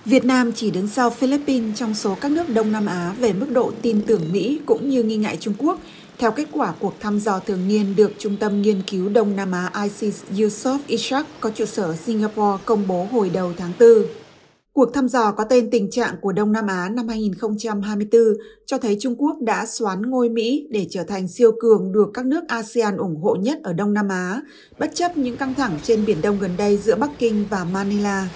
Việt Nam chỉ đứng sau Philippines trong số các nước Đông Nam Á về mức độ tin tưởng Mỹ cũng như nghi ngại Trung Quốc, theo kết quả cuộc thăm dò thường niên được Trung tâm Nghiên cứu Đông Nam Á ICIS Yusof Ishak có trụ sở Singapore công bố hồi đầu tháng 4. Cuộc thăm dò có tên Tình trạng của Đông Nam Á năm 2024 cho thấy Trung Quốc đã soán ngôi Mỹ để trở thành siêu cường được các nước ASEAN ủng hộ nhất ở Đông Nam Á, bất chấp những căng thẳng trên Biển Đông gần đây giữa Bắc Kinh và Manila.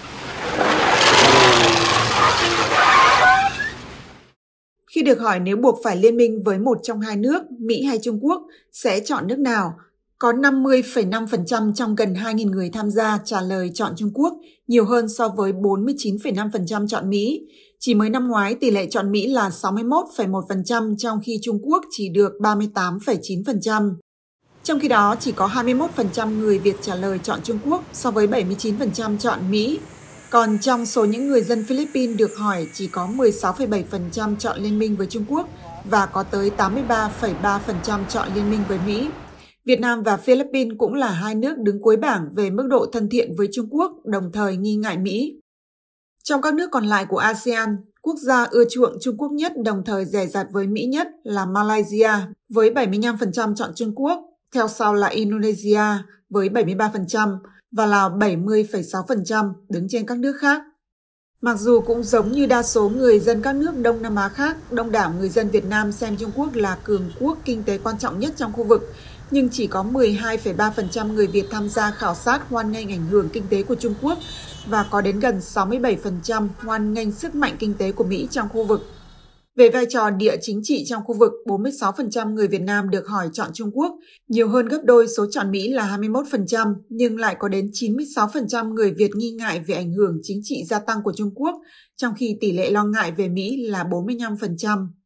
Khi được hỏi nếu buộc phải liên minh với một trong hai nước, Mỹ hay Trung Quốc, sẽ chọn nước nào? Có 50,5% trong gần 2.000 người tham gia trả lời chọn Trung Quốc, nhiều hơn so với 49,5% chọn Mỹ. Chỉ mới năm ngoái, tỷ lệ chọn Mỹ là 61,1%, trong khi Trung Quốc chỉ được 38,9%. Trong khi đó, chỉ có 21% người Việt trả lời chọn Trung Quốc so với 79% chọn Mỹ. Còn trong số những người dân Philippines được hỏi, chỉ có 16,7% chọn liên minh với Trung Quốc và có tới 83,3% chọn liên minh với Mỹ. Việt Nam và Philippines cũng là hai nước đứng cuối bảng về mức độ thân thiện với Trung Quốc, đồng thời nghi ngại Mỹ. Trong các nước còn lại của ASEAN, quốc gia ưa chuộng Trung Quốc nhất đồng thời dè dặt với Mỹ nhất là Malaysia với 75% chọn Trung Quốc, theo sau là Indonesia với 73% và Lào 70,6% đứng trên các nước khác. Mặc dù cũng giống như đa số người dân các nước Đông Nam Á khác, đông đảo người dân Việt Nam xem Trung Quốc là cường quốc kinh tế quan trọng nhất trong khu vực, nhưng chỉ có 12,3% người Việt tham gia khảo sát hoan nghênh ảnh hưởng kinh tế của Trung Quốc và có đến gần 67% hoan nghênh sức mạnh kinh tế của Mỹ trong khu vực. Về vai trò địa chính trị trong khu vực, 46% người Việt Nam được hỏi chọn Trung Quốc, nhiều hơn gấp đôi số chọn Mỹ là 21%, nhưng lại có đến 96% người Việt nghi ngại về ảnh hưởng chính trị gia tăng của Trung Quốc, trong khi tỷ lệ lo ngại về Mỹ là 45%.